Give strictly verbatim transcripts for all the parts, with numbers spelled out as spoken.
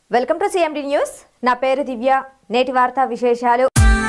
Welcome to CMD news. నా పేరు దివ్య. నేటి వార్తా విశేషాలు.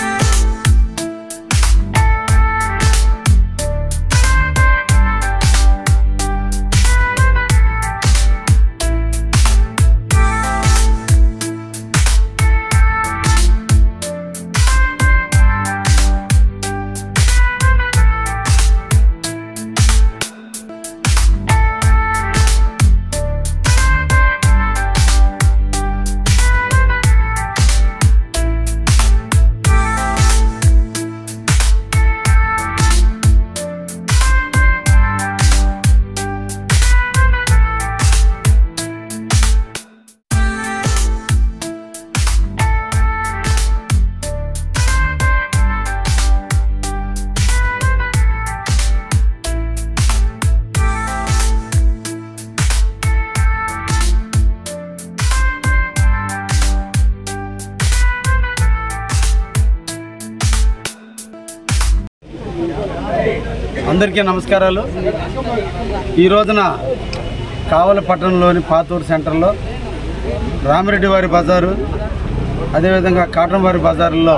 అందరికీ నమస్కారాలు. ఈ రోజున కావలి పట్టణంలోని పాతూరు సెంటర్లో రామిరెడ్డి వారి బజారు, అదేవిధంగా కాటన్ వారి బజారులో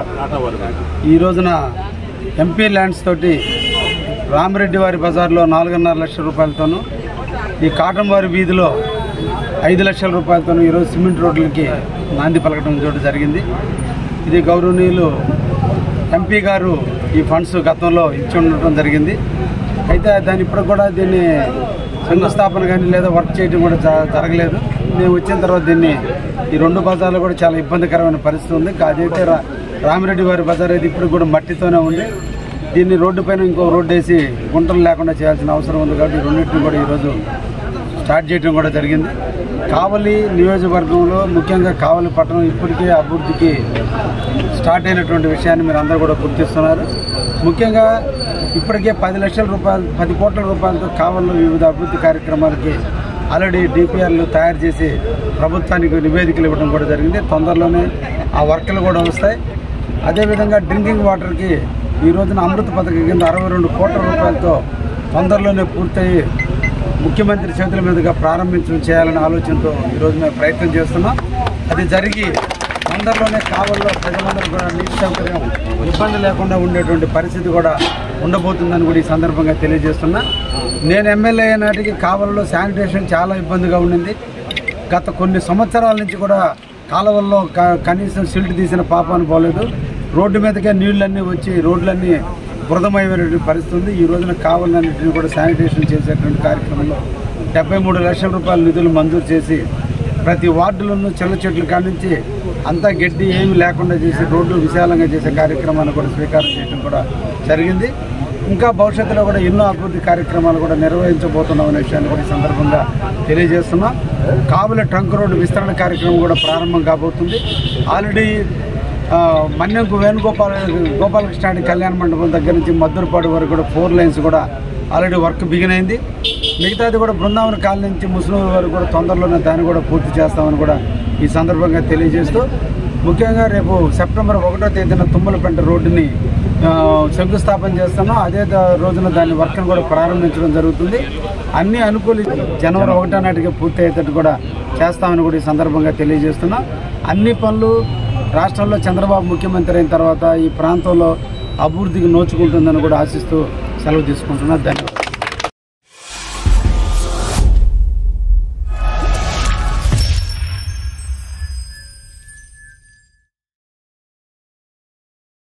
ఈ రోజున ఎంపీ ల్యాండ్స్ తోటి రామిరెడ్డి వారి బజార్లో నాలుగున్నర లక్షల రూపాయలతోనూ, ఈ కాటన్ వారి వీధిలో ఐదు లక్షల రూపాయలతోనూ ఈరోజు సిమెంట్ రోడ్లకి నాంది పలకడం చోటు జరిగింది. ఇది గౌరవనీయులు ఎంపీ గారు ఈ ఫండ్స్ గతంలో ఇచ్చి ఉండటం జరిగింది. అయితే దాని ఇప్పుడు కూడా దీన్ని శంకుస్థాపన కానీ లేదా వర్క్ చేయడం కూడా జరగలేదు. మేము వచ్చిన తర్వాత దీన్ని ఈ రెండు బజార్లు కూడా చాలా ఇబ్బందికరమైన పరిస్థితి ఉంది. అదైతే రామిరెడ్డి వారి బజార్ అయితే ఇప్పుడు కూడా మట్టితోనే ఉంది. దీన్ని రోడ్డు పైన ఇంకో రోడ్డు వేసి గుంటలు లేకుండా చేయాల్సిన అవసరం ఉంది. కాబట్టి రెండింటిని కూడా ఈరోజు స్టార్ట్ చేయడం కూడా జరిగింది. కావలి నియోజకవర్గంలో ముఖ్యంగా కావలి పట్టణం ఇప్పటికే అభివృద్ధికి స్టార్ట్ అయినటువంటి విషయాన్ని మీరు అందరూ కూడా గుర్తిస్తున్నారు. ముఖ్యంగా ఇప్పటికే పది లక్షల రూపాయలు పది కోట్ల రూపాయలతో కావలిలో వివిధ అభివృద్ధి కార్యక్రమాలకి ఆల్రెడీ డిపిఆర్లు తయారు చేసి ప్రభుత్వానికి నివేదికలు ఇవ్వడం కూడా జరిగింది. తొందరలోనే ఆ వర్కులు కూడా వస్తాయి. అదేవిధంగా డ్రింకింగ్ వాటర్కి ఈ రోజున అమృత పథకం కింద అరవై రెండు కోట్ల రూపాయలతో తొందరలోనే పూర్తయి ముఖ్యమంత్రి చేతుల మీదుగా ప్రారంభించడం చేయాలనే ఆలోచనతో ఈరోజు మేము ప్రయత్నం చేస్తున్నాం. అది జరిగి తొందరలోనే కావలిలో ప్రజలందరూ కూడా నీటి సౌకర్యం ఇబ్బంది లేకుండా ఉండేటువంటి పరిస్థితి కూడా ఉండబోతుందని కూడా ఈ సందర్భంగా తెలియజేస్తున్నా. నేను ఎమ్మెల్యే అయిన నాటికి కావలిలో శానిటేషన్ చాలా ఇబ్బందిగా ఉండింది. గత కొన్ని సంవత్సరాల నుంచి కూడా కాలువల్లో కనీసం సిల్ట్ తీసిన పాపాను పోలేదు. రోడ్డు మీదకే నీళ్ళన్నీ వచ్చి రోడ్లన్నీ బురదమయ్యేటువంటి పరిస్థితి ఉంది. ఈ రోజున కావాలన్నింటినీ కూడా శానిటేషన్ చేసేటువంటి కార్యక్రమంలో డెబ్బై మూడు లక్షల రూపాయల నిధులు మంజూరు చేసి ప్రతి వార్డులను చిల్ల చెట్లు కానించి అంతా గడ్డి ఏమి లేకుండా చేసి రోడ్లు విశాలంగా చేసే కార్యక్రమాన్ని కూడా స్వీకారం చేయడం కూడా జరిగింది. ఇంకా భవిష్యత్తులో కూడా ఎన్నో అభివృద్ధి కార్యక్రమాలు కూడా నిర్వహించబోతున్నాం అనే విషయాన్ని కూడా ఈ సందర్భంగా తెలియజేస్తున్నాం. కావలి ట్రంక్ రోడ్డు విస్తరణ కార్యక్రమం కూడా ప్రారంభం కాబోతుంది. ఆల్రెడీ మన్యంకు వేణుగోపాల గోపాలకృష్ణ కళ్యాణ మండపం దగ్గర నుంచి మద్దూరుపాడు వరకు కూడా ఫోర్ లైన్స్ కూడా ఆల్రెడీ వర్క్ బిగిన్ అయింది. మిగతాది కూడా బృందావన కాలనీ నుంచి ముస్లిం వరకు కూడా తొందరలోనే దాన్ని కూడా పూర్తి చేస్తామని కూడా ఈ సందర్భంగా తెలియజేస్తూ, ముఖ్యంగా రేపు సెప్టెంబర్ ఒకటో తేదీన తుమ్మలపెంట రోడ్డుని శంకుస్థాపన చేస్తున్నాం. అదే రోజున దాని వర్క్ను కూడా ప్రారంభించడం జరుగుతుంది. అన్ని అనుకూలి జనవరి ఒకటో నాటికి పూర్తి అయ్యేటట్టు కూడా చేస్తామని కూడా ఈ సందర్భంగా తెలియజేస్తున్నాం. అన్ని పనులు రాష్ట్రంలో చంద్రబాబు ముఖ్యమంత్రి అయిన తర్వాత ఈ ప్రాంతంలో అభివృద్ధికి నోచుకుంటుందని కూడా ఆశిస్తూ సెలవు తీసుకుంటున్నా. ధన్యవాదాలు.